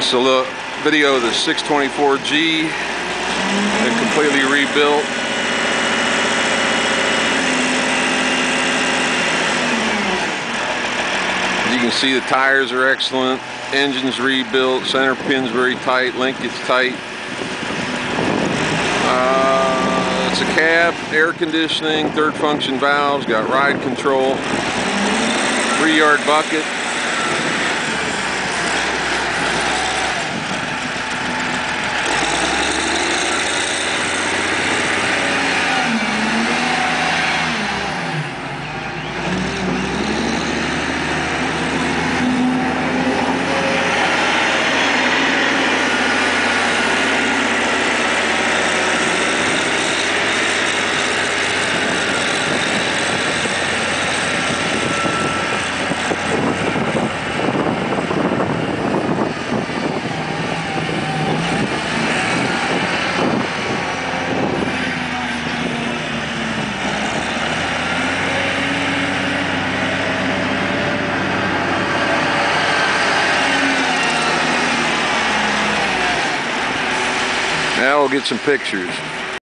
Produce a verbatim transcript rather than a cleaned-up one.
This is a little video of the six twenty-four G and completely rebuilt. As you can see, the tires are excellent, engine's rebuilt, center pin's very tight, linkage tight. Uh, it's a cab, air conditioning, third function valves, got ride control, three yard bucket. Now we'll get some pictures.